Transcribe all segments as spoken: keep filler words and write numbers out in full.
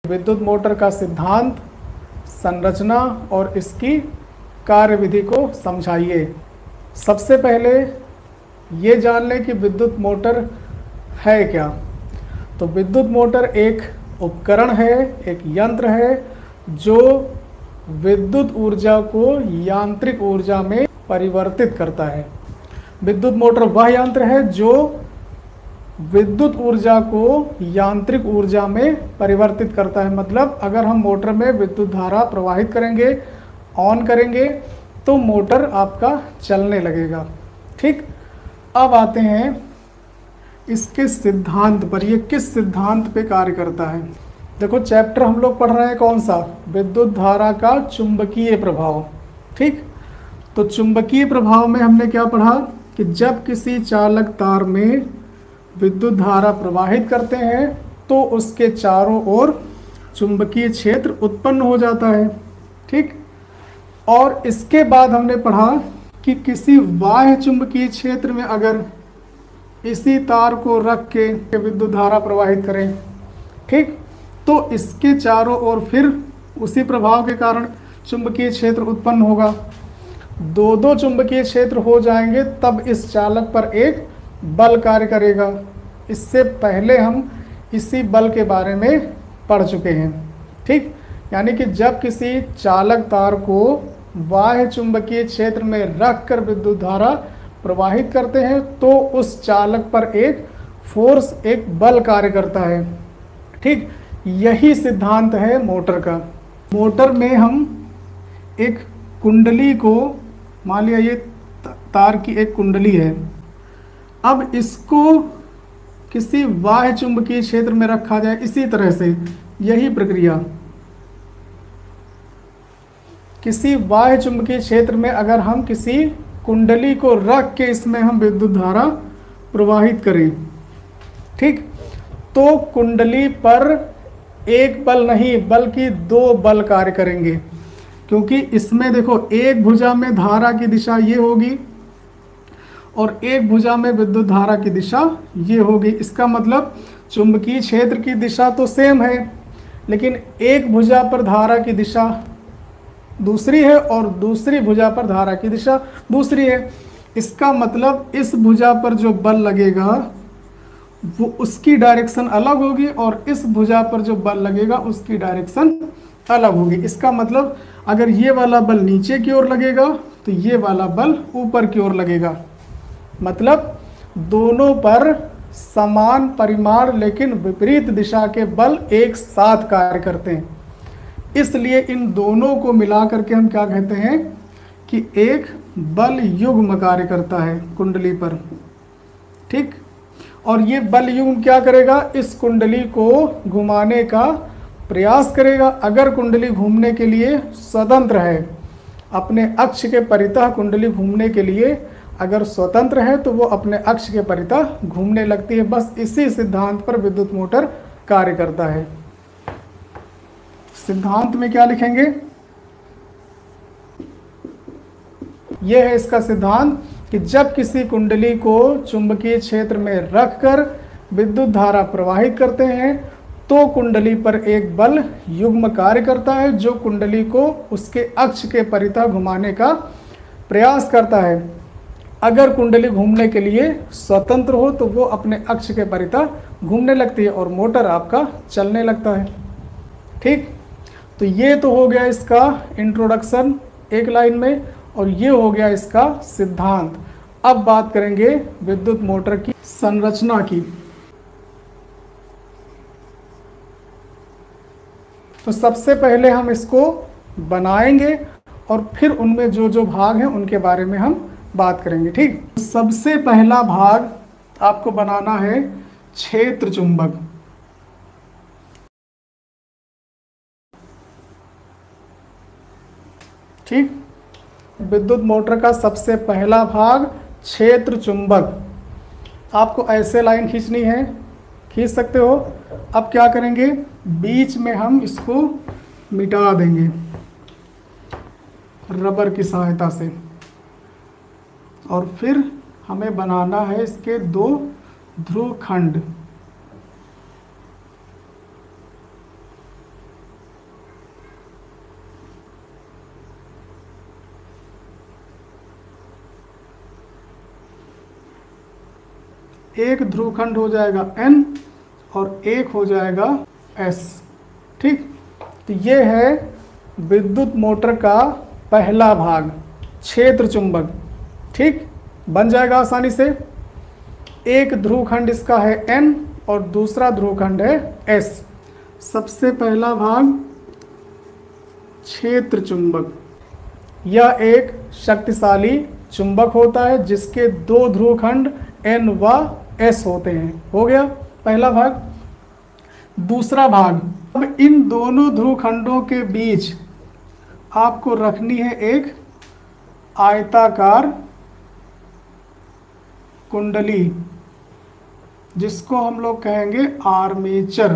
विद्युत मोटर का सिद्धांत, संरचना और इसकी कार्यविधि को समझाइए। सबसे पहले ये जान लें कि विद्युत मोटर है क्या। तो विद्युत मोटर एक उपकरण है, एक यंत्र है जो विद्युत ऊर्जा को यांत्रिक ऊर्जा में परिवर्तित करता है। विद्युत मोटर वह यंत्र है जो विद्युत ऊर्जा को यांत्रिक ऊर्जा में परिवर्तित करता है। मतलब अगर हम मोटर में विद्युत धारा प्रवाहित करेंगे, ऑन करेंगे, तो मोटर आपका चलने लगेगा। ठीक, अब आते हैं इसके सिद्धांत पर। ये किस सिद्धांत पे कार्य करता है। देखो, चैप्टर हम लोग पढ़ रहे हैं कौन सा, विद्युत धारा का चुंबकीय प्रभाव। ठीक, तो चुंबकीय प्रभाव में हमने क्या पढ़ा कि जब किसी चालक तार में विद्युत धारा प्रवाहित करते हैं तो उसके चारों ओर चुंबकीय क्षेत्र उत्पन्न हो जाता है। ठीक, और इसके बाद हमने पढ़ा कि किसी बाह्य चुंबकीय क्षेत्र में अगर इसी तार को रख के विद्युत धारा प्रवाहित करें, ठीक, तो इसके चारों ओर फिर उसी प्रभाव के कारण चुंबकीय क्षेत्र उत्पन्न होगा। दो दो चुंबकीय क्षेत्र हो जाएंगे तब इस चालक पर एक बल कार्य करेगा। इससे पहले हम इसी बल के बारे में पढ़ चुके हैं। ठीक, यानी कि जब किसी चालक तार को बाह्य चुंबकीय क्षेत्र में रखकर विद्युत धारा प्रवाहित करते हैं तो उस चालक पर एक फोर्स, एक बल कार्य करता है। ठीक, यही सिद्धांत है मोटर का। मोटर में हम एक कुंडली को, मान लिया ये तार की एक कुंडली है, अब इसको किसी बाह्य चुंबकीय क्षेत्र में रखा जाए। इसी तरह से यही प्रक्रिया, किसी बाह्य चुंबकीय क्षेत्र में अगर हम किसी कुंडली को रख के इसमें हम विद्युत धारा प्रवाहित करें, ठीक, तो कुंडली पर एक बल नहीं बल्कि दो बल कार्य करेंगे। क्योंकि इसमें देखो, एक भुजा में धारा की दिशा ये होगी और एक भुजा में विद्युत धारा की दिशा ये होगी। इसका मतलब चुंबकीय क्षेत्र की दिशा तो सेम है, लेकिन एक भुजा पर धारा की दिशा दूसरी है और दूसरी भुजा पर धारा की दिशा दूसरी है। इसका मतलब इस भुजा पर जो बल लगेगा वो उसकी डायरेक्शन अलग होगी और इस भुजा पर जो बल लगेगा उसकी डायरेक्शन अलग होगी। इसका मतलब अगर ये वाला बल नीचे की ओर लगेगा तो ये वाला बल ऊपर की ओर लगेगा। मतलब दोनों पर समान परिमाण लेकिन विपरीत दिशा के बल एक साथ कार्य करते हैं। इसलिए इन दोनों को मिला करके हम क्या कहते हैं कि एक बल युग्म कार्य करता है कुंडली पर। ठीक, और ये बल युग्म क्या करेगा, इस कुंडली को घुमाने का प्रयास करेगा। अगर कुंडली घूमने के लिए स्वतंत्र है, अपने अक्ष के परितः कुंडली घूमने के लिए अगर स्वतंत्र है तो वो अपने अक्ष के परितः घूमने लगती है। बस इसी सिद्धांत पर विद्युत मोटर कार्य करता है। सिद्धांत में क्या लिखेंगे, यह है इसका सिद्धांत कि जब किसी कुंडली को चुंबकीय क्षेत्र में रखकर विद्युत धारा प्रवाहित करते हैं तो कुंडली पर एक बल युग्म कार्य करता है जो कुंडली को उसके अक्ष के परितः घुमाने का प्रयास करता है। अगर कुंडली घूमने के लिए स्वतंत्र हो तो वो अपने अक्ष के परितः घूमने लगती है और मोटर आपका चलने लगता है। ठीक, तो ये तो हो गया इसका इंट्रोडक्शन एक लाइन में, और ये हो गया इसका सिद्धांत। अब बात करेंगे विद्युत मोटर की संरचना की। तो सबसे पहले हम इसको बनाएंगे और फिर उनमें जो जो भाग हैं उनके बारे में हम बात करेंगे। ठीक, सबसे पहला भाग आपको बनाना है क्षेत्र चुंबक। ठीक, विद्युत मोटर का सबसे पहला भाग क्षेत्र चुंबक। आपको ऐसे लाइन खींचनी है, खींच सकते हो। अब क्या करेंगे, बीच में हम इसको मिटा देंगे रबर की सहायता से, और फिर हमें बनाना है इसके दो ध्रुव खंड। एक ध्रुवखंड हो जाएगा N और एक हो जाएगा S। ठीक, तो ये है विद्युत मोटर का पहला भाग, क्षेत्र चुंबक। ठीक, बन जाएगा आसानी से। एक ध्रुवखंड इसका है N और दूसरा ध्रुवखंड है S। सबसे पहला भाग क्षेत्र चुंबक। यह एक शक्तिशाली चुंबक होता है जिसके दो ध्रुवखंड N व S होते हैं। हो गया पहला भाग। दूसरा भाग, अब इन दोनों ध्रुवखंडों के बीच आपको रखनी है एक आयताकार कुंडली, जिसको हम लोग कहेंगे आर्मेचर।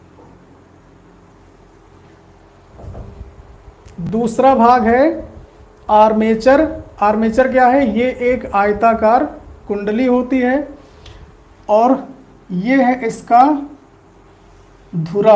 दूसरा भाग है आर्मेचर। आर्मेचर क्या है? ये एक आयताकार कुंडली होती है और ये है इसका धुरा।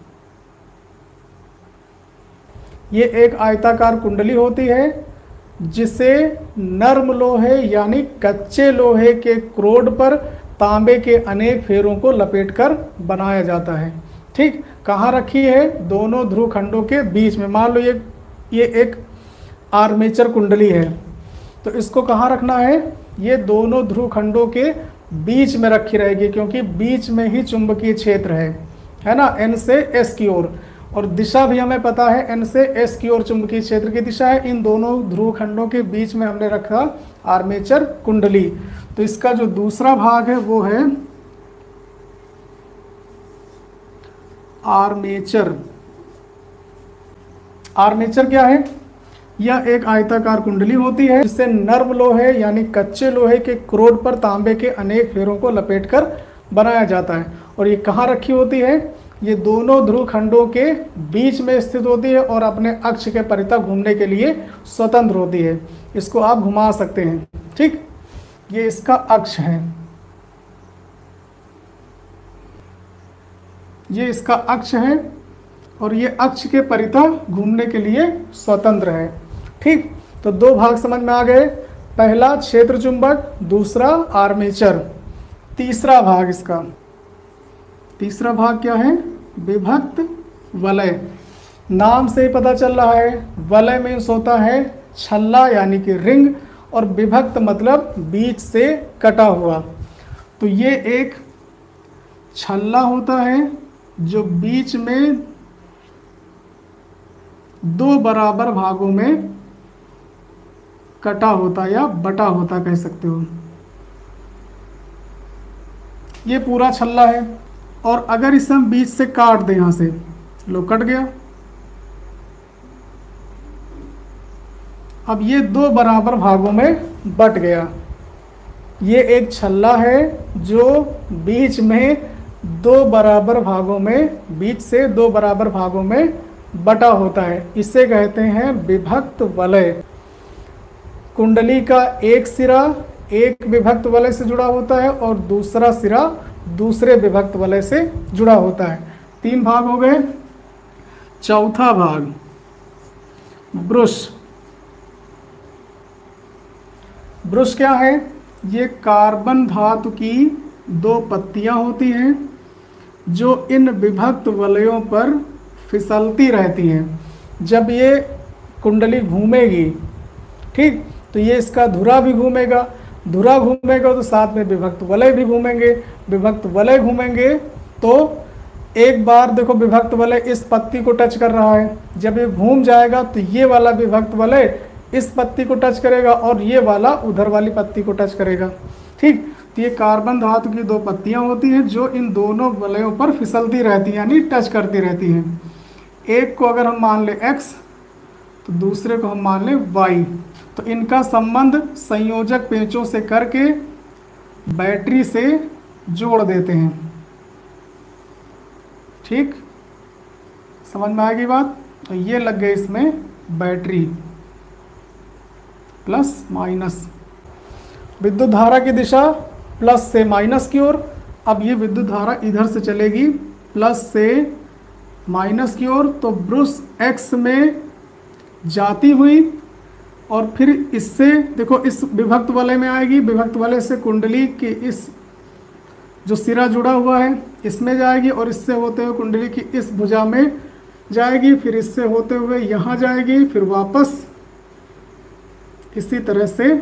ये एक आयताकार कुंडली होती है जिसे नर्म लोहे यानी कच्चे लोहे के क्रोड पर तांबे के अनेक फेरों को लपेटकर बनाया जाता है। ठीक, कहाँ रखी है? दोनों ध्रुवखंडों के बीच में। मान लो ये ये एक आर्मेचर कुंडली है, तो इसको कहाँ रखना है? ये दोनों ध्रुवखंडों के बीच में रखी रहेगी, क्योंकि बीच में ही चुंबकीय क्षेत्र है, है ना, N से S की ओर। और दिशा भी हमें पता है, N से S की ओर चुंबकीय क्षेत्र की दिशा है। इन दोनों ध्रुवखंडों के बीच में हमने रखा आर्मेचर कुंडली। तो इसका जो दूसरा भाग है वो है आर्मेचर। आर्मेचर क्या है? यह एक आयताकार कुंडली होती है जिससे नर्म लोहे यानी कच्चे लोहे के क्रोड पर तांबे के अनेक फेरों को लपेटकर बनाया जाता है। और ये कहाँ रखी होती है? ये दोनों ध्रुवखंडों के बीच में स्थित होती है और अपने अक्ष के परितः घूमने के लिए स्वतंत्र होती है। इसको आप घुमा सकते हैं। ठीक, ये इसका अक्ष है, ये इसका अक्ष है और ये अक्ष के परितः घूमने के लिए स्वतंत्र है। ठीक, तो दो भाग समझ में आ गए। पहला क्षेत्र चुंबक, दूसरा आर्मेचर। तीसरा भाग इसका, तीसरा भाग क्या है? विभक्त वलय। नाम से ही पता चल रहा है, वलय मीन्स होता है छल्ला यानी कि रिंग, और विभक्त मतलब बीच से कटा हुआ। तो ये एक छल्ला होता है जो बीच में दो बराबर भागों में कटा होता या बटा होता कह सकते हो। ये पूरा छल्ला है और अगर इसे हम बीच से काट दें, यहां से लो कट गया। अब ये दो बराबर भागों में बट गया। ये एक छल्ला है जो बीच में दो बराबर भागों में, बीच से दो बराबर भागों में बटा होता है। इसे कहते हैं विभक्त वलय। कुंडली का एक सिरा एक विभक्त वलय से जुड़ा होता है और दूसरा सिरा दूसरे विभक्त वलय से जुड़ा होता है। तीन भाग हो गए। चौथा भाग ब्रुश। ब्रुश क्या है? ये कार्बन धातु की दो पत्तियां होती हैं जो इन विभक्त वलयों पर फिसलती रहती हैं। जब ये कुंडली घूमेगी, ठीक, तो ये इसका धुरा भी घूमेगा, धुरा घूमेगा तो साथ में विभक्त वलय भी घूमेंगे। विभक्त वलय घूमेंगे तो एक बार देखो विभक्त वलय इस पत्ती को टच कर रहा है, जब ये घूम जाएगा तो ये वाला विभक्त वलय इस पत्ती को टच करेगा और ये वाला उधर वाली पत्ती को टच करेगा। ठीक, तो ये कार्बन धातु की दो पत्तियां होती हैं जो इन दोनों वलयों पर फिसलती रहती हैं यानी टच करती रहती हैं। एक को अगर हम मान ले x तो दूसरे को हम मान ले y। तो इनका संबंध संयोजक पेंचों से करके बैटरी से जोड़ देते हैं। ठीक, समझ में आएगी बात? तो ये लग गए इसमें बैटरी, प्लस माइनस। विद्युत धारा की दिशा प्लस से माइनस की ओर। अब ये विद्युत धारा इधर से चलेगी प्लस से माइनस की ओर, तो ब्रुश एक्स में जाती हुई और फिर इससे देखो इस विभक्त वलय में आएगी। विभक्त वलय से कुंडली के इस जो सिरा जुड़ा हुआ है इसमें जाएगी और इससे होते हुए कुंडली की इस भुजा में जाएगी, फिर इससे होते हुए यहाँ जाएगी, फिर वापस इसी तरह से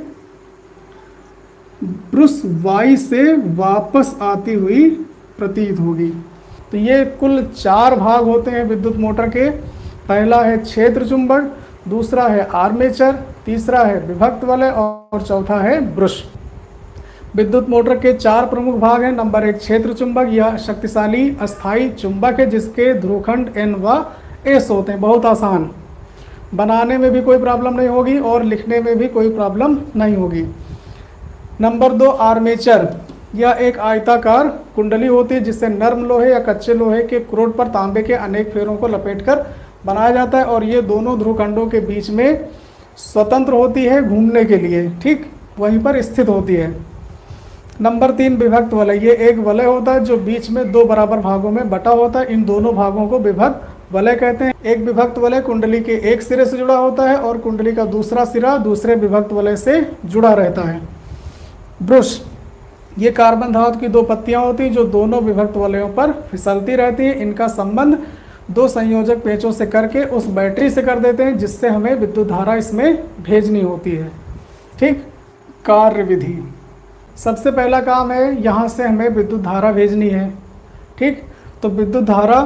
ब्रुस वाई से वापस आती हुई प्रतीत होगी। तो ये कुल चार भाग होते हैं विद्युत मोटर के। पहला है क्षेत्र चुंबक, दूसरा है आर्मेचर, तीसरा है विभक्त वलय और चौथा है ब्रुश। विद्युत मोटर के चार प्रमुख भाग हैं। नंबर एक क्षेत्र चुंबक, यह शक्तिशाली अस्थायी चुंबक है जिसके ध्रुवखंड एन व एस होते हैं। बहुत आसान, बनाने में भी कोई प्रॉब्लम नहीं होगी और लिखने में भी कोई प्रॉब्लम नहीं होगी। नंबर दो आर्मेचर, यह एक आयताकार कुंडली होती है जिससे नर्म लोहे या कच्चे लोहे के क्रोड पर तांबे के अनेक फेरों को लपेटकर बनाया जाता है और ये दोनों ध्रुवखंडों के बीच में स्वतंत्र होती है घूमने के लिए, ठीक वहीं पर स्थित होती है। नंबर तीन विभक्त वलय, ये एक वलय होता है जो बीच में दो बराबर भागों में बटा होता है। इन दोनों भागों को विभक्त वलय कहते हैं। एक विभक्त वलय कुंडली के एक सिरे से जुड़ा होता है और कुंडली का दूसरा सिरा दूसरे विभक्त वलय से जुड़ा रहता है। ब्रुश, ये कार्बन धातु की दो पत्तियां होती हैं जो दोनों विभक्त वलयों पर फिसलती रहती हैं। इनका संबंध दो संयोजक पेचों से करके उस बैटरी से कर देते हैं जिससे हमें विद्युत धारा इसमें भेजनी होती है, ठीक। कार्य विधि, सबसे पहला काम है यहाँ से हमें विद्युत धारा भेजनी है, ठीक। तो विद्युत धारा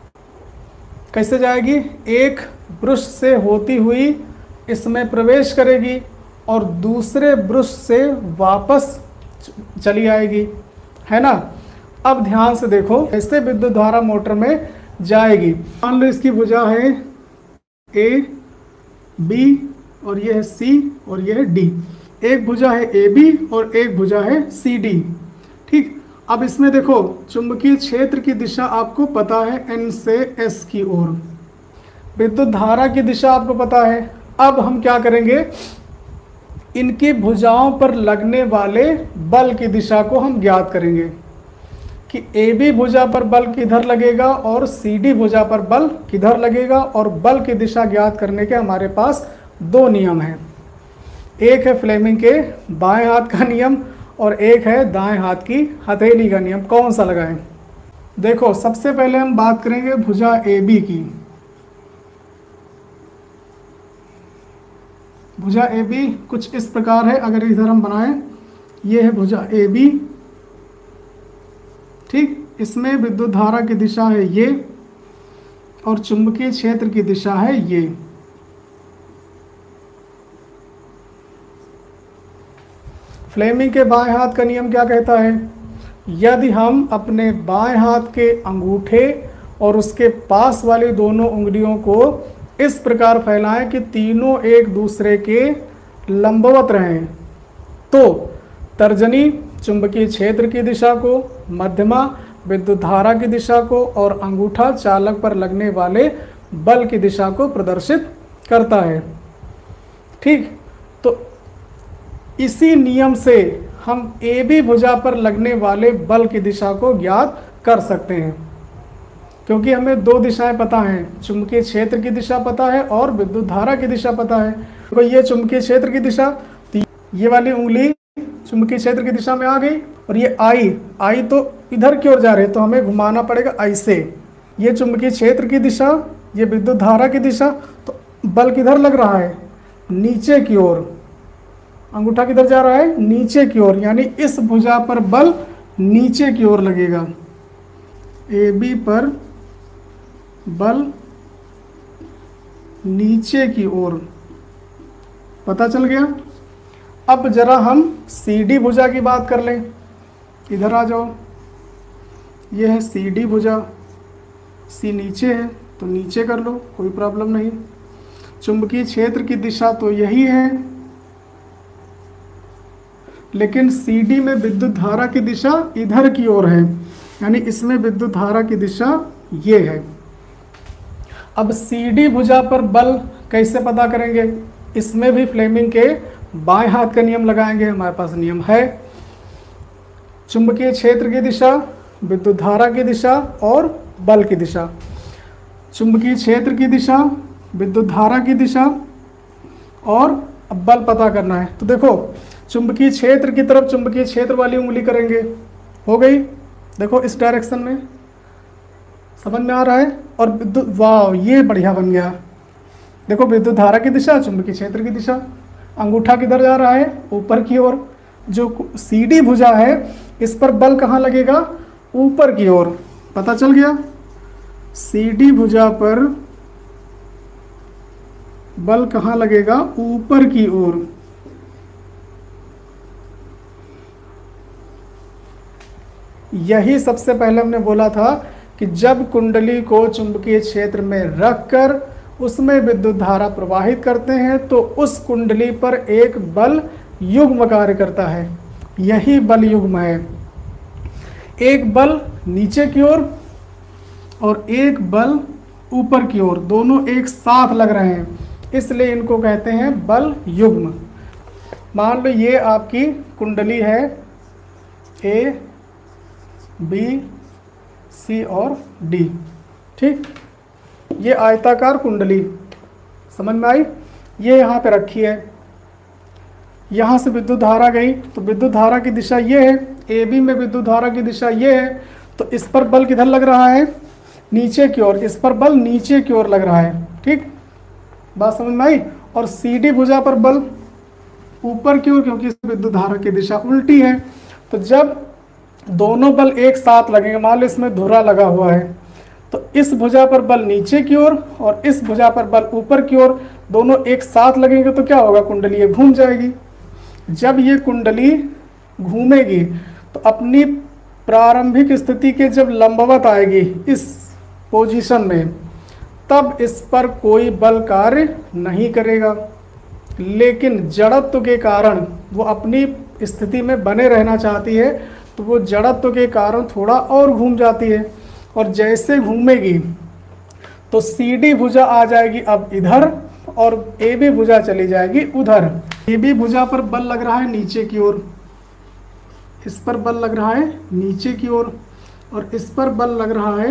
कैसे जाएगी? एक ब्रुश से होती हुई इसमें प्रवेश करेगी और दूसरे ब्रुश से वापस चली आएगी, है ना। अब ध्यान से देखो कैसे विद्युत धारा मोटर में जाएगी। मान लो इसकी भुजा है ए, बी और यह है सी और यह है डी। एक भुजा है ए बी और एक भुजा है सी डी, ठीक। अब इसमें देखो चुंबकीय क्षेत्र की दिशा आपको पता है एन से एस की ओर, विद्युत धारा की दिशा आपको पता है। अब हम क्या करेंगे, इनकी भुजाओं पर लगने वाले बल की दिशा को हम ज्ञात करेंगे कि ए बी भुजा पर बल किधर लगेगा और सी डी भुजा पर बल किधर लगेगा। और बल की दिशा ज्ञात करने के हमारे पास दो नियम हैं। एक है फ्लेमिंग के बाएं हाथ का नियम और एक है दाएं हाथ की हथेली का नियम। कौन सा लगाएं? देखो सबसे पहले हम बात करेंगे भुजा ए बी की। भुजा ए बी कुछ इस प्रकार है, अगर इधर हम बनाएं, ये है भुजा ए बी, ठीक। इसमें विद्युत धारा की दिशा है ये और चुंबकीय क्षेत्र की दिशा है ये। फ्लेमिंग के बाएं हाथ का नियम क्या कहता है? यदि हम अपने बाएं हाथ के अंगूठे और उसके पास वाली दोनों उंगलियों को इस प्रकार फैलाएं कि तीनों एक दूसरे के लंबवत रहें, तो तर्जनी चुंबकीय क्षेत्र की दिशा को, मध्यमा विद्युत धारा की दिशा को और अंगूठा चालक पर लगने वाले बल की दिशा को प्रदर्शित करता है, ठीक। तो इसी नियम से हम ए बी भुजा पर लगने वाले बल की दिशा को ज्ञात कर सकते हैं, क्योंकि हमें दो दिशाएं पता हैं, चुंबकीय क्षेत्र की दिशा पता है और विद्युत धारा की दिशा पता है। तो ये चुंबकीय क्षेत्र की दिशा, तो ये वाली उंगली चुंबकीय क्षेत्र की दिशा में आ गई और ये आई आई तो इधर की ओर जा रही है, तो हमें घुमाना पड़ेगा ऐसे। ये चुंबकीय क्षेत्र की दिशा, ये विद्युत धारा की दिशा, तो बल किधर लग रहा है? नीचे की ओर। अंगूठा किधर जा रहा है? नीचे की ओर, यानी इस भुजा पर बल नीचे की ओर लगेगा। ए बी पर बल नीचे की ओर, पता चल गया। अब जरा हम सी डी भुजा की बात कर लें। इधर आ जाओ, ये है सी डी भुजा, सी नीचे है तो नीचे कर लो, कोई प्रॉब्लम नहीं। चुंबकीय क्षेत्र की दिशा तो यही है, लेकिन सी डी में विद्युत धारा की दिशा इधर की ओर है, यानी इसमें विद्युत धारा की दिशा ये है। अब सी डी भुजा पर बल कैसे पता करेंगे? इसमें भी फ्लेमिंग के बाएं हाथ का नियम लगाएंगे। हमारे पास नियम है चुंबकीय क्षेत्र की दिशा, विद्युत धारा की दिशा और बल की दिशा। चुंबकीय क्षेत्र की दिशा, विद्युत धारा की दिशा और अब बल पता करना है। तो देखो चुंबकीय क्षेत्र की तरफ चुंबकीय क्षेत्र वाली उंगली करेंगे, हो गई। देखो इस डायरेक्शन में, समझ में आ रहा है। और विद्युत, वाह ये बढ़िया बन गया। देखो विद्युत धारा की दिशा, चुंबकीय क्षेत्र की दिशा, अंगूठा किधर जा रहा है, ऊपर की ओर। जो सी डी भुजा है इस पर बल कहाँ लगेगा, ऊपर की ओर। पता चल गया, सी डी भुजा पर बल कहाँ लगेगा, ऊपर की ओर। यही सबसे पहले हमने बोला था कि जब कुंडली को चुंबकीय क्षेत्र में रखकर उसमें विद्युत धारा प्रवाहित करते हैं तो उस कुंडली पर एक बल युग्म कार्य करता है। यही बल युग्म है, एक बल नीचे की ओर और एक बल ऊपर की ओर, दोनों एक साथ लग रहे हैं, इसलिए इनको कहते हैं बल युग्म। मान लो ये आपकी कुंडली है ए, बी, सी और डी, ठीक। ये आयताकार कुंडली समझ में आई, ये यहाँ पे रखी है। यहाँ से विद्युत धारा गई तो विद्युत धारा की दिशा ये है, ए बी में विद्युत धारा की दिशा ये है, तो इस पर बल किधर लग रहा है, नीचे की ओर। इस पर बल नीचे की ओर लग रहा है, ठीक, बात समझ में आई। और सी डी भुजा पर बल ऊपर की ओर, क्योंकि इस विद्युत धारा की दिशा उल्टी है। तो जब दोनों बल एक साथ लगेंगे, मान लो इसमें धुरा लगा हुआ है, तो इस भुजा पर बल नीचे की ओर और इस भुजा पर बल ऊपर की ओर, दोनों एक साथ लगेंगे तो क्या होगा, कुंडली ये घूम जाएगी। जब ये कुंडली घूमेगी तो अपनी प्रारंभिक स्थिति के जब लंबवत आएगी इस पोजीशन में, तब इस पर कोई बल कार्य नहीं करेगा। लेकिन जड़त्व के कारण वो अपनी स्थिति में बने रहना चाहती है, तो वो जड़त्व के कारण थोड़ा और घूम जाती है। और जैसे घूमेगी तो सी डी भुजा आ जाएगी अब इधर और ए बी भुजा चली जाएगी उधर। ए बी भुजा पर बल लग रहा है नीचे की ओर, इस पर बल लग रहा है नीचे की ओर, और इस पर बल लग रहा है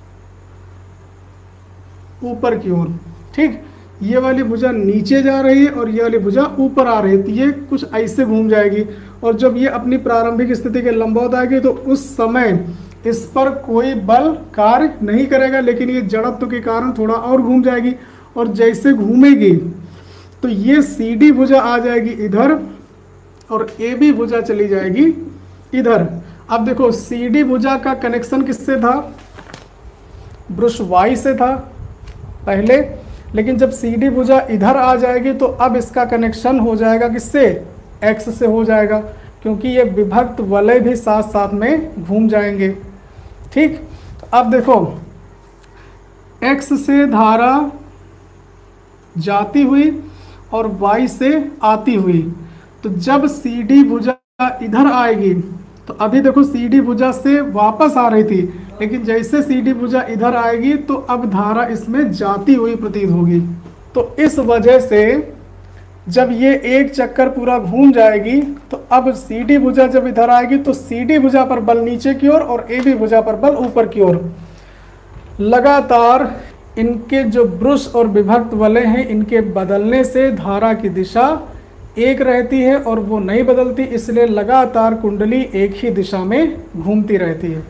ऊपर की ओर, ठीक। ये वाली भुजा नीचे जा रही है और ये वाली भुजा ऊपर आ रही है, तो ये कुछ ऐसे घूम जाएगी। और जब ये अपनी प्रारंभिक स्थिति के लंबवत आएगी तो उस समय इस पर कोई बल कार्य नहीं करेगा, लेकिन ये जड़त्व के कारण थोड़ा और घूम जाएगी। और जैसे घूमेगी तो ये सी डी भुजा आ जाएगी इधर और ए बी भुजा चली जाएगी इधर। अब देखो सी डी भुजा का कनेक्शन किससे था, ब्रुश वाई से था पहले, लेकिन जब सी डी भुजा इधर आ जाएगी तो अब इसका कनेक्शन हो जाएगा किससे, एक्स से हो जाएगा, क्योंकि ये विभक्त वलय भी साथ साथ में घूम जाएंगे, ठीक। अब देखो एक्स से धारा जाती हुई और वाई से आती हुई, तो जब सी डी भुजा इधर आएगी तो अभी देखो सी डी भुजा से वापस आ रही थी, लेकिन जैसे सी डी भुजा इधर आएगी तो अब धारा इसमें जाती हुई प्रतीत होगी। तो इस वजह से जब ये एक चक्कर पूरा घूम जाएगी तो अब सी डी भुजा जब इधर आएगी तो सी डी भुजा पर बल नीचे की ओर और, और ए बी भुजा पर बल ऊपर की ओर। लगातार इनके जो ब्रुश और विभक्त वलय हैं, इनके बदलने से धारा की दिशा एक रहती है और वो नहीं बदलती, इसलिए लगातार कुंडली एक ही दिशा में घूमती रहती है।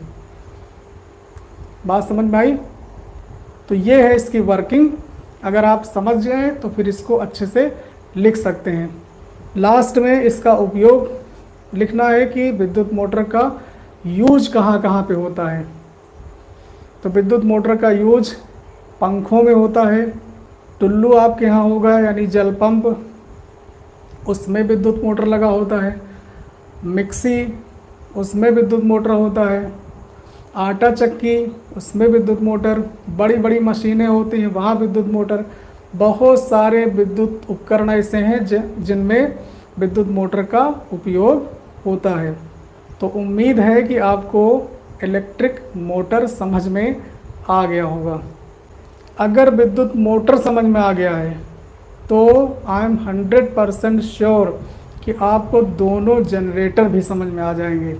बात समझ में आई। तो ये है इसकी वर्किंग। अगर आप समझ जाएं तो फिर इसको अच्छे से लिख सकते हैं। लास्ट में इसका उपयोग लिखना है कि विद्युत मोटर का यूज कहाँ कहाँ पे होता है। तो विद्युत मोटर का यूज पंखों में होता है, टुल्लू आपके यहाँ होगा यानी जल पंप, उसमें विद्युत मोटर लगा होता है, मिक्सी उसमें विद्युत मोटर होता है, आटा चक्की उसमें विद्युत मोटर, बड़ी बड़ी मशीनें होती हैं वहाँ विद्युत मोटर। बहुत सारे विद्युत उपकरण ऐसे हैं जिनमें विद्युत मोटर का उपयोग होता है। तो उम्मीद है कि आपको इलेक्ट्रिक मोटर समझ में आ गया होगा। अगर विद्युत मोटर समझ में आ गया है तो I am hundred percent sure कि आपको दोनों जनरेटर भी समझ में आ जाएंगे।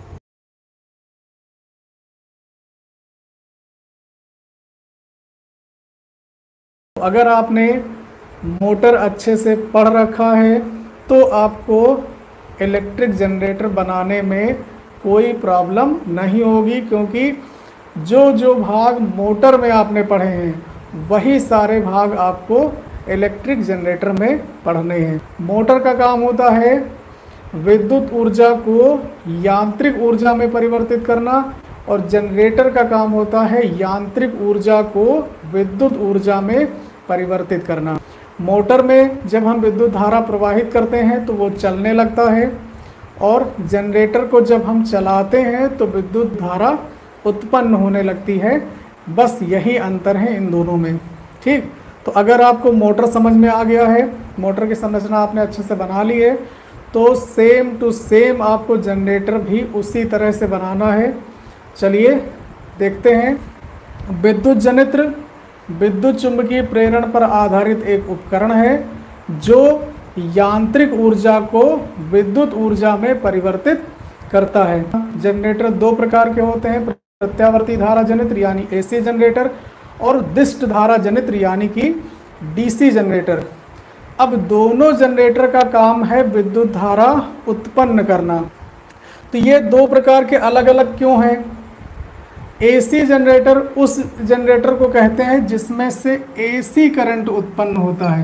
अगर आपने मोटर अच्छे से पढ़ रखा है तो आपको इलेक्ट्रिक जनरेटर बनाने में कोई प्रॉब्लम नहीं होगी, क्योंकि जो जो भाग मोटर में आपने पढ़े हैं वही सारे भाग आपको इलेक्ट्रिक जनरेटर में पढ़ने हैं। मोटर का काम होता है विद्युत ऊर्जा को यांत्रिक ऊर्जा में परिवर्तित करना, और जनरेटर का काम होता है यांत्रिक ऊर्जा को विद्युत ऊर्जा में परिवर्तित करना। मोटर में जब हम विद्युत धारा प्रवाहित करते हैं तो वो चलने लगता है, और जनरेटर को जब हम चलाते हैं तो विद्युत धारा उत्पन्न होने लगती है। बस यही अंतर है इन दोनों में। ठीक, तो अगर आपको मोटर समझ में आ गया है, मोटर की संरचना आपने अच्छे से बना ली है, तो सेम टू सेम आपको जनरेटर भी उसी तरह से बनाना है। चलिए देखते हैं। विद्युत जनित्र विद्युत चुंबकीय प्रेरण पर आधारित एक उपकरण है जो यांत्रिक ऊर्जा को विद्युत ऊर्जा में परिवर्तित करता है। जनरेटर दो प्रकार के होते हैं, प्रत्यावर्ती धारा जनित्र यानी एसी जनरेटर और दिष्ट धारा जनित्र यानी कि डीसी जनरेटर। अब दोनों जनरेटर का काम है विद्युत धारा उत्पन्न करना। तो ये दो प्रकार के अलग अलग क्यों हैं? एसी जनरेटर उस जनरेटर को कहते हैं जिसमें से एसी करंट उत्पन्न होता है,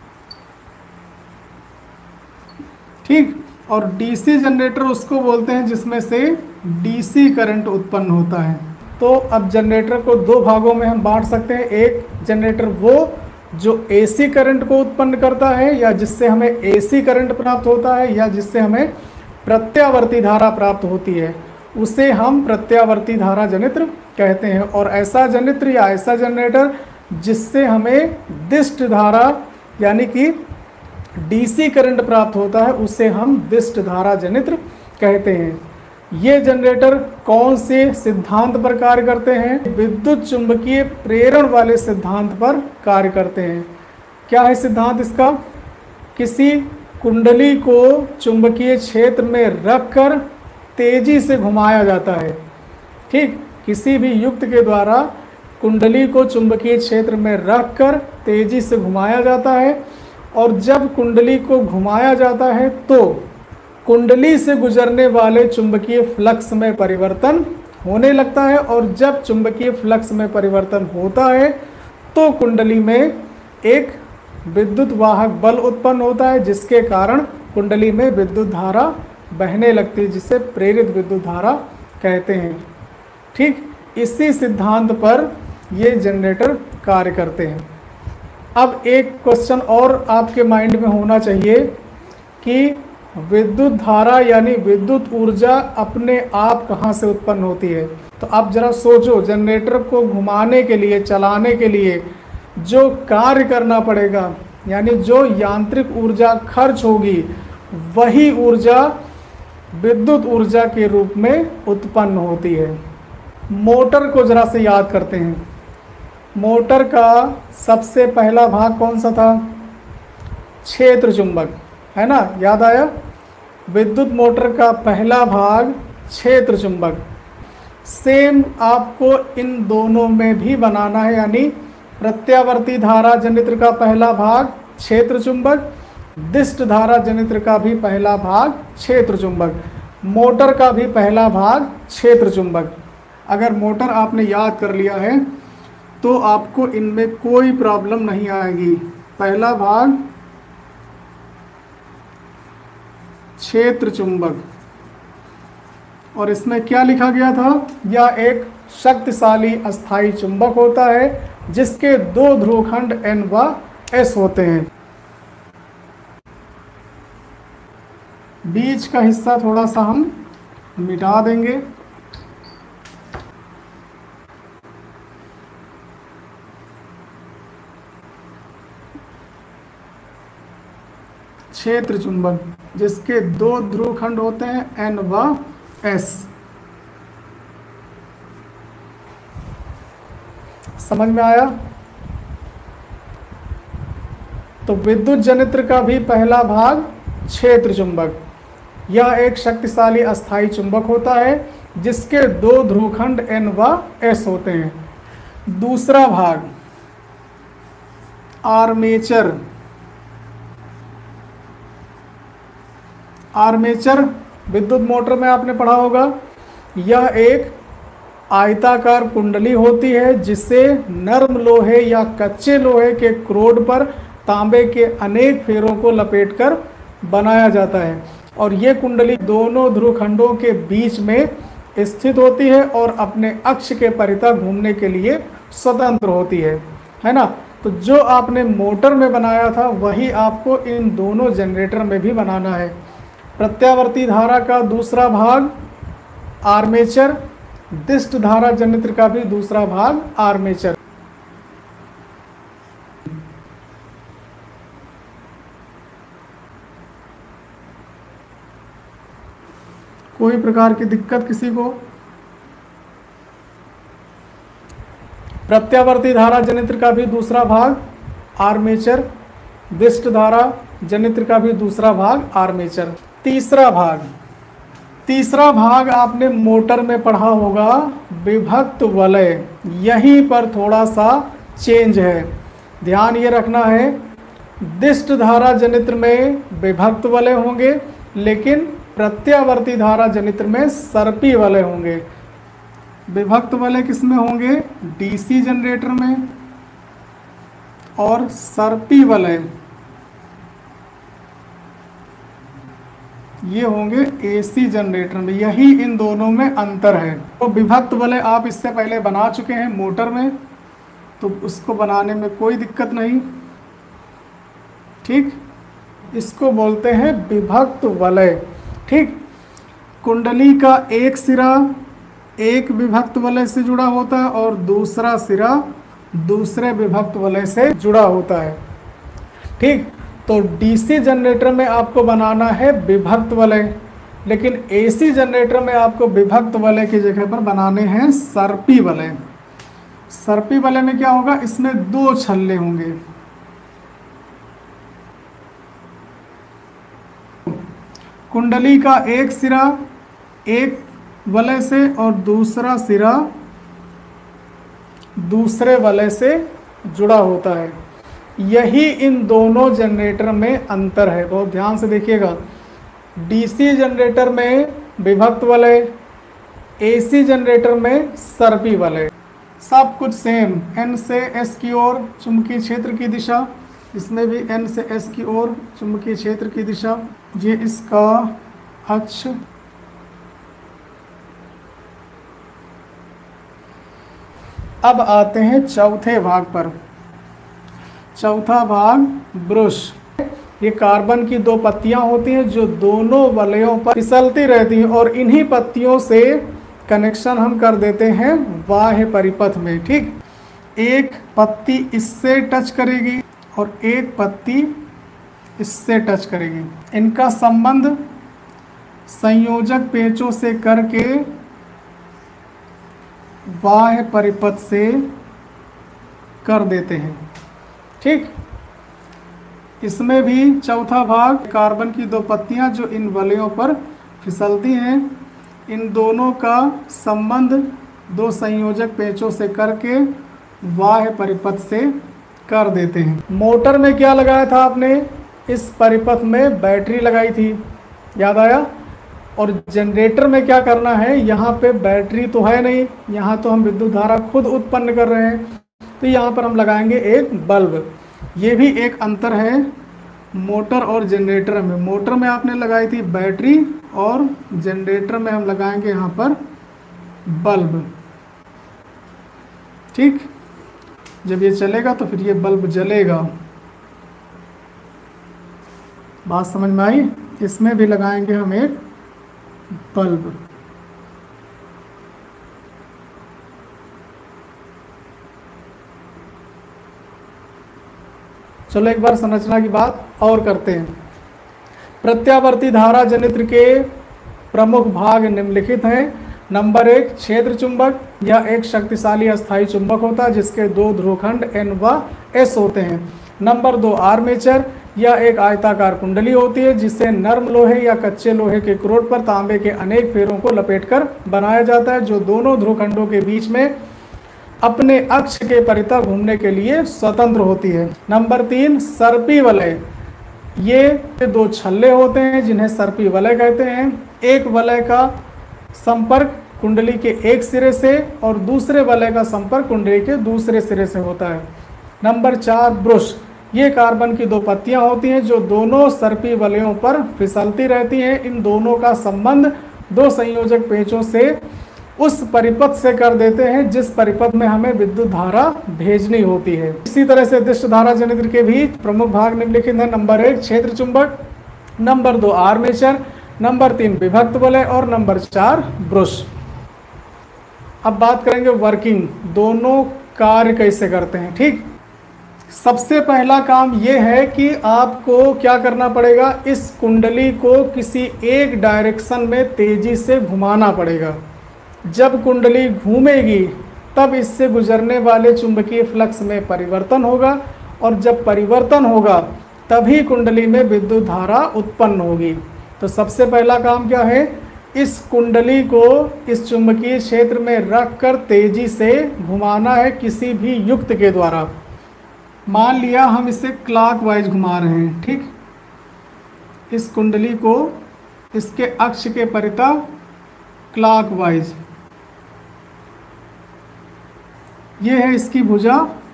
ठीक, और डीसी जनरेटर उसको बोलते हैं जिसमें से डीसी करंट उत्पन्न होता है। तो अब जनरेटर को दो भागों में हम बांट सकते हैं। एक जनरेटर वो जो एसी करंट को उत्पन्न करता है या जिससे हमें एसी करंट प्राप्त होता है, या जिससे हमें प्रत्यावर्ती धारा प्राप्त होती है, उसे हम प्रत्यावर्ती धारा जनित्र कहते हैं। और ऐसा जनित्र या ऐसा जनरेटर जिससे हमें दिष्ट धारा यानी कि डीसी करंट प्राप्त होता है, उसे हम दिष्ट धारा जनित्र कहते हैं। ये जनरेटर कौन से सिद्धांत पर कार्य करते हैं? विद्युत चुंबकीय प्रेरण वाले सिद्धांत पर कार्य करते हैं। क्या है सिद्धांत इसका? किसी कुंडली को चुंबकीय क्षेत्र में रखकर तेजी से घुमाया जाता है, ठीक, किसी भी युक्त के द्वारा कुंडली को चुंबकीय क्षेत्र में रखकर तेजी से घुमाया जाता है, और जब कुंडली को घुमाया जाता है तो कुंडली से गुजरने वाले चुंबकीय फ्लक्स में परिवर्तन होने लगता है, और जब चुंबकीय फ्लक्स में परिवर्तन होता है तो कुंडली में एक विद्युत वाहक बल उत्पन्न होता है, जिसके कारण कुंडली में विद्युत धारा बहने लगती है, जिसे प्रेरित विद्युत धारा कहते हैं। ठीक, इसी सिद्धांत पर ये जनरेटर कार्य करते हैं। अब एक क्वेश्चन और आपके माइंड में होना चाहिए कि विद्युत धारा यानी विद्युत ऊर्जा अपने आप कहाँ से उत्पन्न होती है। तो आप जरा सोचो, जनरेटर को घुमाने के लिए, चलाने के लिए जो कार्य करना पड़ेगा, यानी जो यांत्रिक ऊर्जा खर्च होगी, वही ऊर्जा विद्युत ऊर्जा के रूप में उत्पन्न होती है। मोटर को जरा से याद करते हैं। मोटर का सबसे पहला भाग कौन सा था? क्षेत्र चुंबक, है ना, याद आया? विद्युत मोटर का पहला भाग क्षेत्र चुंबक। सेम आपको इन दोनों में भी बनाना है, यानी प्रत्यावर्ती धारा जनित्र का पहला भाग क्षेत्र चुंबक, दिष्ट धारा जनित्र का भी पहला भाग क्षेत्र चुंबक, मोटर का भी पहला भाग क्षेत्र चुंबक। अगर मोटर आपने याद कर लिया है तो आपको इनमें कोई प्रॉब्लम नहीं आएगी। पहला भाग क्षेत्र चुंबक, और इसमें क्या लिखा गया था? यह एक शक्तिशाली अस्थाई चुंबक होता है जिसके दो ध्रुवखंड एन व एस होते हैं। बीच का हिस्सा थोड़ा सा हम मिटा देंगे। क्षेत्र चुंबक जिसके दो ध्रुवखंड होते हैं एन व एस। समझ में आया? तो विद्युत जनित्र का भी पहला भाग क्षेत्र चुंबक, यह एक शक्तिशाली अस्थाई चुंबक होता है जिसके दो ध्रुवखंड एन व एस होते हैं। दूसरा भाग आर्मेचर। आर्मेचर विद्युत मोटर में आपने पढ़ा होगा, यह एक आयताकार कुंडली होती है जिसे नर्म लोहे या कच्चे लोहे के क्रोड पर तांबे के अनेक फेरों को लपेटकर बनाया जाता है और ये कुंडली दोनों ध्रुवखंडों के बीच में स्थित होती है और अपने अक्ष के परितः घूमने के लिए स्वतंत्र होती है, है ना। तो जो आपने मोटर में बनाया था वही आपको इन दोनों जनरेटर में भी बनाना है। प्रत्यावर्ती धारा का दूसरा भाग आर्मेचर, दिष्ट धारा जनित्र का भी दूसरा भाग आर्मेचर। कोई प्रकार की दिक्कत किसी को? प्रत्यावर्ती धारा जनित्र का भी दूसरा भाग आर्मेचर, दिष्ट धारा जनित्र का भी दूसरा भाग आर्मेचर। तीसरा भाग तीसरा भाग आपने मोटर में पढ़ा होगा विभक्त वलय। यहीं पर थोड़ा सा चेंज है, ध्यान ये रखना है। दिष्ट धारा जनित्र में विभक्त वलय होंगे, लेकिन प्रत्यावर्ती धारा जनित्र में सर्पी वलय होंगे। विभक्त वलय किसमें होंगे? डीसी जनरेटर में, और सर्पी वलय ये होंगे एसी जनरेटर में। यही इन दोनों में अंतर है। तो विभक्त वलय आप इससे पहले बना चुके हैं मोटर में, तो उसको बनाने में कोई दिक्कत नहीं, ठीक। इसको बोलते हैं विभक्त वलय, ठीक। कुंडली का एक सिरा एक विभक्त वलय से जुड़ा होता है और दूसरा सिरा दूसरे विभक्त वलय से जुड़ा होता है, ठीक। तो डीसी जनरेटर में आपको बनाना है विभक्त वलय, लेकिन एसी जनरेटर में आपको विभक्त वलय की जगह पर बनाने हैं सर्पी वलय। सर्पी वलय में क्या होगा? इसमें दो छल्ले होंगे, कुंडली का एक सिरा एक वलय से और दूसरा सिरा दूसरे वलय से जुड़ा होता है। यही इन दोनों जनरेटर में अंतर है, बहुत ध्यान से देखिएगा। डीसी जनरेटर में विभक्त वलय, एसी जनरेटर में सर्पी वलय। सब कुछ सेम, एन से एस की ओर चुंबकीय क्षेत्र की दिशा, इसमें भी एन से एस की ओर चुंबकीय क्षेत्र की दिशा। ये इसका अक्ष, अब आते हैं चौथे भाग पर। चौथा भाग ब्रुश। ये कार्बन की दो पत्तियां होती हैं जो दोनों वलयों पर फिसलती रहती हैं और इन्हीं पत्तियों से कनेक्शन हम कर देते हैं बाह्य परिपथ में, ठीक। एक पत्ती इससे टच करेगी और एक पत्ती इससे टच करेगी। इनका संबंध संयोजक पेचों से करके बाह्य परिपथ से कर देते हैं, ठीक। इसमें भी चौथा भाग कार्बन की दो पत्तियां जो इन वलयों पर फिसलती हैं, इन दोनों का संबंध दो संयोजक पेचों से करके बाह्य परिपथ से कर देते हैं। मोटर में क्या लगाया था आपने? इस परिपथ में बैटरी लगाई थी, याद आया। और जनरेटर में क्या करना है? यहाँ पे बैटरी तो है नहीं, यहाँ तो हम विद्युत धारा खुद उत्पन्न कर रहे हैं, तो यहाँ पर हम लगाएंगे एक बल्ब। ये भी एक अंतर है मोटर और जनरेटर में। मोटर में आपने लगाई थी बैटरी और जनरेटर में हम लगाएंगे यहाँ पर बल्ब, ठीक। जब ये चलेगा तो फिर ये बल्ब जलेगा। बात समझ में आई? इसमें भी लगाएंगे हम एक बल्ब। चलो एक बार संरचना की बात और करते हैं। प्रत्यावर्ती धारा जनित्र के प्रमुख भाग निम्नलिखित हैं। नंबर एक, क्षेत्र चुंबक। यह एक शक्तिशाली अस्थायी चुंबक होता है जिसके दो ध्रुवखंड एन व एस होते हैं। नंबर दो, आर्मेचर। यह एक आयताकार कुंडली होती है जिसे नर्म लोहे या कच्चे लोहे के क्रोड पर तांबे के अनेक फेरों को लपेटकर बनाया जाता है जो दोनों ध्रुवखंडों के बीच में अपने अक्ष के परितः घूमने के लिए स्वतंत्र होती है। नंबर तीन, सर्पी वलय। ये दो छल्ले होते हैं जिन्हें सर्पी वलय कहते हैं। एक वलय का संपर्क कुंडली के एक सिरे से और दूसरे वलय का संपर्क कुंडली के दूसरे सिरे से होता है। नंबर चार, ब्रुश। ये कार्बन की दो पत्तियां होती हैं जो दोनों सर्पी वलयों पर फिसलती रहती हैं। इन दोनों का संबंध दो संयोजक पेंचों से उस परिपथ से कर देते हैं जिस परिपथ में हमें विद्युत धारा भेजनी होती है। इसी तरह से दिष्ट धारा जनित्र के भी प्रमुख भाग निम्नलिखित हैं। नंबर एक, क्षेत्र चुंबक। नंबर दो, आर्मेचर। नंबर तीन, विभक्त वलय। और नंबर चार, ब्रुश। अब बात करेंगे वर्किंग, दोनों कार्य कैसे करते हैं। ठीक, सबसे पहला काम यह है कि आपको क्या करना पड़ेगा, इस कुंडली को किसी एक डायरेक्शन में तेजी से घुमाना पड़ेगा। जब कुंडली घूमेगी तब इससे गुजरने वाले चुंबकीय फ्लक्स में परिवर्तन होगा और जब परिवर्तन होगा तभी कुंडली में विद्युत धारा उत्पन्न होगी। तो सबसे पहला काम क्या है, इस कुंडली को इस चुंबकीय क्षेत्र में रखकर तेजी से घुमाना है किसी भी युक्त के द्वारा। मान लिया हम इसे क्लॉकवाइज घुमा रहे हैं। ठीक, इस कुंडली को इसके अक्ष के परितः क्लॉकवाइज, ये है इसकी भुजा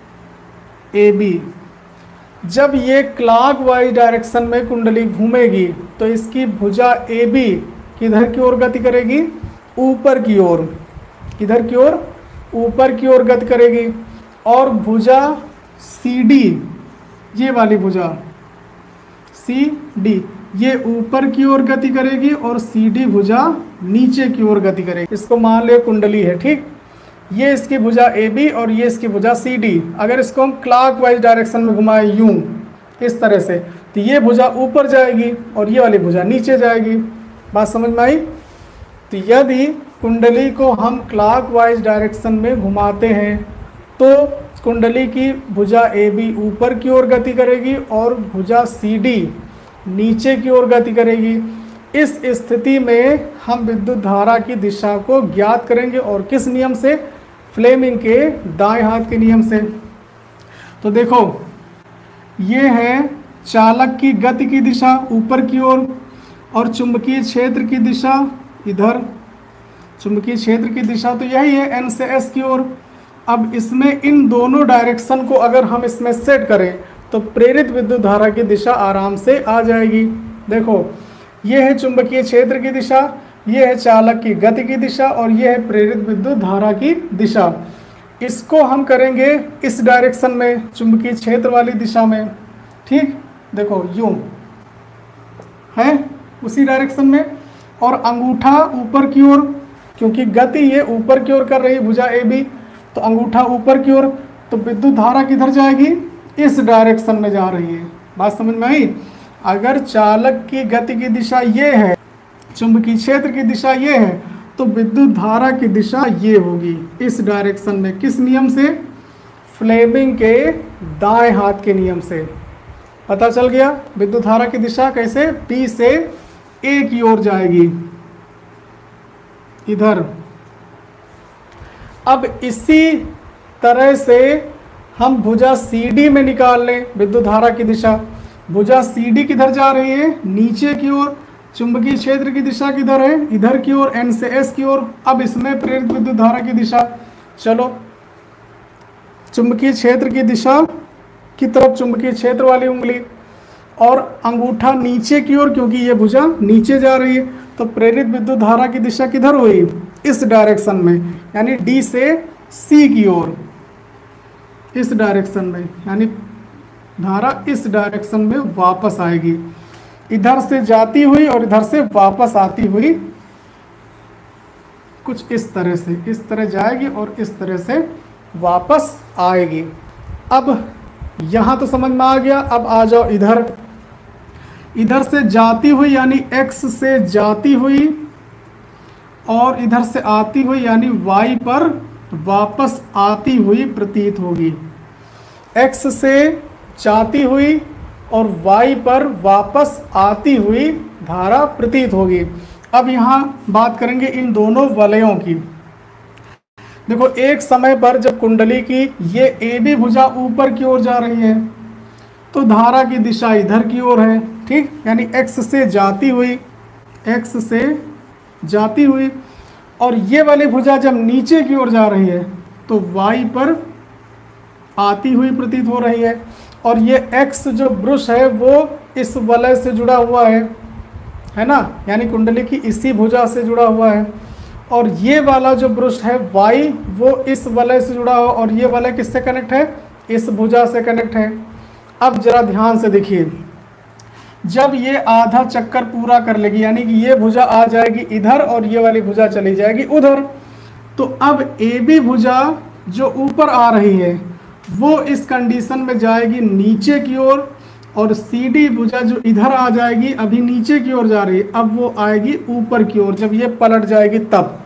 ए बी। जब ये क्लॉकवाइज डायरेक्शन में कुंडली घूमेगी तो इसकी भुजा ए बी किधर की ओर गति करेगी, ऊपर की ओर। किधर की ओर, ऊपर की ओर गति करेगी। और भुजा सी डी, ये वाली भुजा सी डी, ये ऊपर की ओर गति करेगी और सी डी भुजा नीचे की ओर गति करेगी। इसको मान ले कुंडली है। ठीक, ये इसकी भुजा ए बी और ये इसकी भुजा सी डी। अगर इसको हम क्लॉकवाइज डायरेक्शन में घुमाएं यूं इस तरह से, तो ये भुजा ऊपर जाएगी और ये वाली भुजा नीचे जाएगी। बात समझ में आई? तो यदि कुंडली को हम क्लॉकवाइज डायरेक्शन में घुमाते हैं तो कुंडली की भुजा ए बी ऊपर की ओर गति करेगी और भुजा सी डी नीचे की ओर गति करेगी। इस स्थिति में हम विद्युत धारा की दिशा को ज्ञात करेंगे और किस नियम से, फ्लेमिंग के दाएं हाथ के नियम से। तो देखो, ये है चालक की गति की दिशा ऊपर की ओर और चुंबकीय क्षेत्र की दिशा इधर, चुंबकीय क्षेत्र की दिशा तो यही है एन से एस की ओर। अब इसमें इन दोनों डायरेक्शन को अगर हम इसमें सेट करें तो प्रेरित विद्युत धारा की दिशा आराम से आ जाएगी। देखो, ये है चुंबकीय क्षेत्र की दिशा, ये है चालक की गति की दिशा और ये है प्रेरित विद्युत धारा की दिशा। इसको हम करेंगे इस डायरेक्शन में, चुंबकीय क्षेत्र वाली दिशा में। ठीक, देखो यूं है उसी डायरेक्शन में और अंगूठा ऊपर की ओर, क्योंकि गति ये ऊपर की ओर कर रही है भुजा ए बी, तो अंगूठा ऊपर की ओर। तो विद्युत धारा किधर जाएगी, इस डायरेक्शन में जा रही है। बात समझ में आई? अगर चालक की गति की दिशा ये है, चुंबकीय क्षेत्र की दिशा ये है, तो विद्युत धारा की दिशा ये होगी इस डायरेक्शन में। किस नियम से, फ्लेमिंग के दाएं हाथ के नियम से। पता चल गया विद्युत धारा की दिशा कैसे, बी से ए की ओर जाएगी इधर। अब इसी तरह से हम भुजा सी डी में निकाल लें विद्युत धारा की दिशा। भुजा सी डी किधर जा रही है, नीचे की ओर। चुंबकीय क्षेत्र की दिशा किधर है, इधर की ओर, एन से एस की ओर। अब इसमें प्रेरित विद्युत धारा की दिशा, चलो चुंबकीय क्षेत्र की दिशा की तरफ चुंबकीय क्षेत्र वाली उंगली और अंगूठा नीचे की ओर, क्योंकि ये भुजा नीचे जा रही है। तो प्रेरित विद्युत धारा की दिशा किधर हुई, इस डायरेक्शन में, यानी डी से सी की ओर, इस डायरेक्शन में, यानी धारा इस डायरेक्शन में वापस आएगी, इधर से जाती हुई और इधर से वापस आती हुई, कुछ इस तरह से, इस तरह जाएगी और इस तरह से वापस आएगी। अब यहाँ तो समझ में आ गया। अब आ जाओ इधर, इधर से जाती हुई यानी एक्स से जाती हुई और इधर से आती हुई यानी वाई पर वापस आती हुई प्रतीत होगी। एक्स से जाती हुई और वाई पर वापस आती हुई धारा प्रतीत होगी। अब यहाँ बात करेंगे इन दोनों वलयों की। देखो, एक समय पर जब कुंडली की ये ए बी भुजा ऊपर की ओर जा रही है तो धारा की दिशा इधर की ओर है, ठीक, यानी x से जाती हुई, x से जाती हुई, और ये वाली भुजा जब नीचे की ओर जा रही है तो y पर आती हुई प्रतीत हो रही है। और ये x जो ब्रुश है वो इस वलय से जुड़ा हुआ है है ना, यानी कुंडली की इसी भुजा से जुड़ा हुआ है। और ये वाला जो ब्रुश है y वो इस वलय से जुड़ा हुआ, और ये वलय किससे कनेक्ट है, इस भुजा से कनेक्ट है। अब जरा ध्यान से देखिए, जब ये आधा चक्कर पूरा कर लेगी, यानी कि ये भुजा आ जाएगी इधर और ये वाली भुजा चली जाएगी उधर, तो अब ए बी भुजा जो ऊपर आ रही है वो इस कंडीशन में जाएगी नीचे की ओर, और सी डी भुजा जो इधर आ जाएगी, अभी नीचे की ओर जा रही है, अब वो आएगी ऊपर की ओर जब ये पलट जाएगी तब,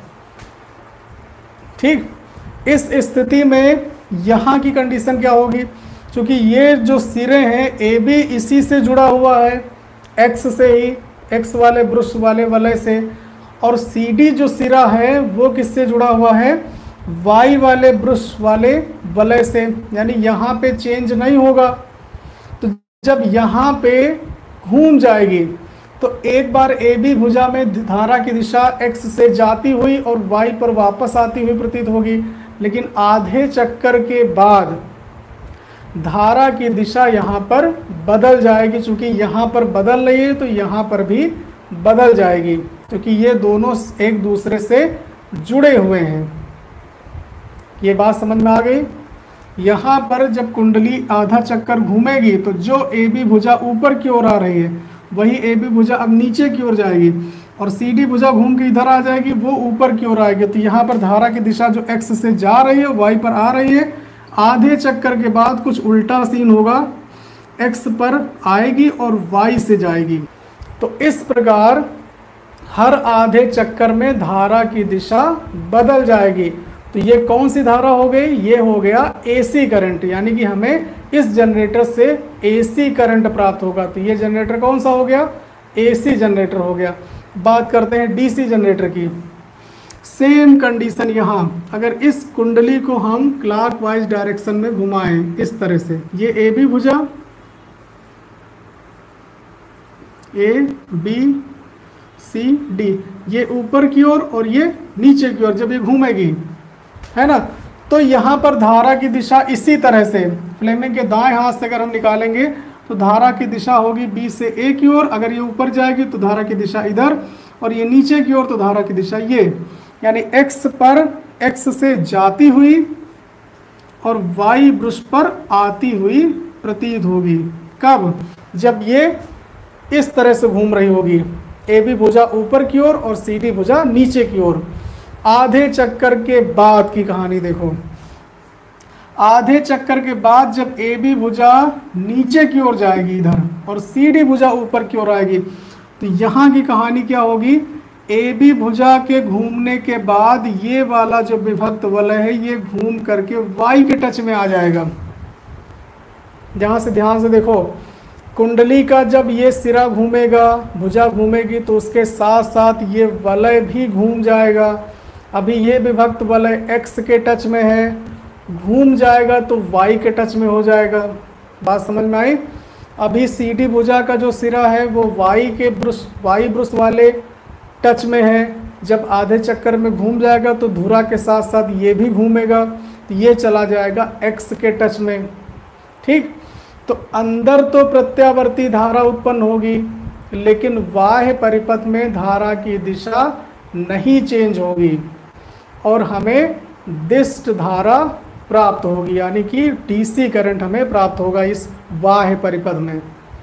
ठीक। इस स्थिति में यहाँ की कंडीशन क्या होगी, क्योंकि ये जो सिरे हैं ए बी इसी से जुड़ा हुआ है, एक्स से ही, एक्स वाले ब्रुश वाले वलय से, और सी डी जो सिरा है वो किससे जुड़ा हुआ है, वाई वाले ब्रुश वाले वलय से, यानी यहाँ पे चेंज नहीं होगा। तो जब यहाँ पे घूम जाएगी तो एक बार ए बी भुजा में धारा की दिशा एक्स से जाती हुई और वाई पर वापस आती हुई प्रतीत होगी, लेकिन आधे चक्कर के बाद धारा की दिशा यहाँ पर बदल जाएगी। चूंकि यहाँ पर बदल रही है तो यहाँ पर भी बदल जाएगी, क्योंकि ये दोनों एक दूसरे से जुड़े हुए हैं। ये बात समझ में आ गई। यहाँ पर जब कुंडली आधा चक्कर घूमेगी तो जो ए बी भुजा ऊपर की ओर आ रही है वही ए बी भुजा अब नीचे की ओर जाएगी, और सी डी भुजा घूम के इधर आ जाएगी, वो ऊपर की ओर आएगी। तो यहाँ पर धारा की दिशा जो एक्स से जा रही है वाई पर आ रही है, आधे चक्कर के बाद कुछ उल्टा सीन होगा, एक्स पर आएगी और वाई से जाएगी। तो इस प्रकार हर आधे चक्कर में धारा की दिशा बदल जाएगी। तो ये कौन सी धारा हो गई, ये हो गया एसी करंट, यानी कि हमें इस जनरेटर से एसी करंट प्राप्त होगा। तो ये जनरेटर कौन सा हो गया, एसी जनरेटर हो गया। बात करते हैं डीसी जनरेटर की। सेम कंडीशन यहाँ, अगर इस कुंडली को हम क्लॉकवाइज डायरेक्शन में घुमाएं इस तरह से, ये ए बी भुजा, ए बी सी डी, ये ऊपर की ओर और ये नीचे की ओर जब ये घूमेगी, है ना, तो यहाँ पर धारा की दिशा इसी तरह से फ्लेमिंग के दाएं हाथ से अगर हम निकालेंगे तो धारा की दिशा होगी बी से ए की ओर। अगर ये ऊपर जाएगी तो धारा की दिशा इधर, और ये नीचे की ओर तो धारा की दिशा ये, यानी x पर x से जाती हुई और y ब्रुश पर आती हुई प्रतीत होगी। कब, जब ये इस तरह से घूम रही होगी, ए बी भुजा ऊपर की ओर और सी डी भुजा नीचे की ओर। आधे चक्कर के बाद की कहानी देखो, आधे चक्कर के बाद जब ए बी भुजा नीचे की ओर जाएगी इधर और सी डी भुजा ऊपर की ओर आएगी, तो यहाँ की कहानी क्या होगी, ए बी भुजा के घूमने के बाद ये वाला जो विभक्त वलय है ये घूम करके वाई के टच में आ जाएगा। जहाँ से ध्यान से देखो, कुंडली का जब ये सिरा घूमेगा, भुजा घूमेगी, तो उसके साथ साथ ये वलय भी घूम जाएगा। अभी ये विभक्त वलय एक्स के टच में है, घूम जाएगा तो वाई के टच में हो जाएगा। बात समझ में आई। अभी सी डी भुजा का जो सिरा है वो वाई के ब्रुश वाई ब्रुश वाले टच में है, जब आधे चक्कर में घूम जाएगा तो धुरा के साथ साथ ये भी घूमेगा, तो ये चला जाएगा एक्स के टच में, ठीक। तो अंदर तो प्रत्यावर्ती धारा उत्पन्न होगी, लेकिन बाह्य परिपथ में धारा की दिशा नहीं चेंज होगी और हमें दिष्ट धारा प्राप्त होगी, यानी कि डीसी करंट हमें प्राप्त होगा इस बाह्य परिपथ में।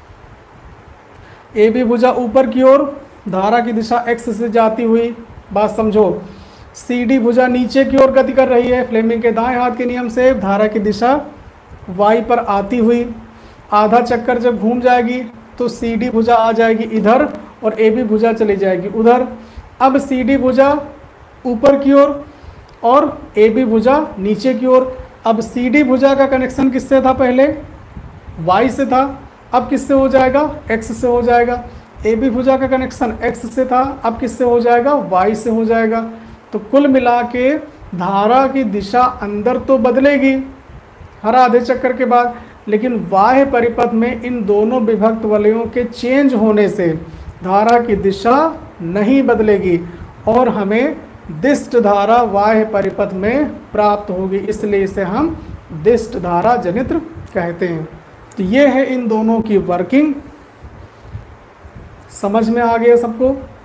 ए बी भुजा ऊपर की ओर, धारा की दिशा एक्स से जाती हुई, बात समझो। सी डी भुजा नीचे की ओर गति कर रही है, फ्लेमिंग के दाएं हाथ के नियम से धारा की दिशा वाई पर आती हुई। आधा चक्कर जब घूम जाएगी तो सी डी भुजा आ जाएगी इधर और ए बी भुजा चली जाएगी उधर। अब सी डी भुजा ऊपर की ओर और ए बी भुजा नीचे की ओर। अब सी डी भुजा का कनेक्शन किससे था, पहले वाई से था, अब किससे हो जाएगा, एक्स से हो जाएगा। ए बी भुजा का कनेक्शन एक्स से था, अब किससे हो जाएगा, वाई से हो जाएगा। तो कुल मिला के धारा की दिशा अंदर तो बदलेगी हर आधे चक्कर के बाद, लेकिन बाह्य परिपथ में इन दोनों विभक्त वलयों के चेंज होने से धारा की दिशा नहीं बदलेगी और हमें दिष्ट धारा बाह्य परिपथ में प्राप्त होगी, इसलिए इसे हम दिष्ट धारा जनित्र कहते हैं। तो ये है इन दोनों की वर्किंग। समझ में आ गया सबको?